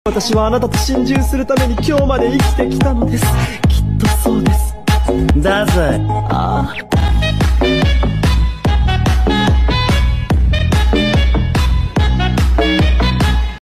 私はあなたと心中するために今日まで生きてきたのです。きっとそうです。だぜ。ああ。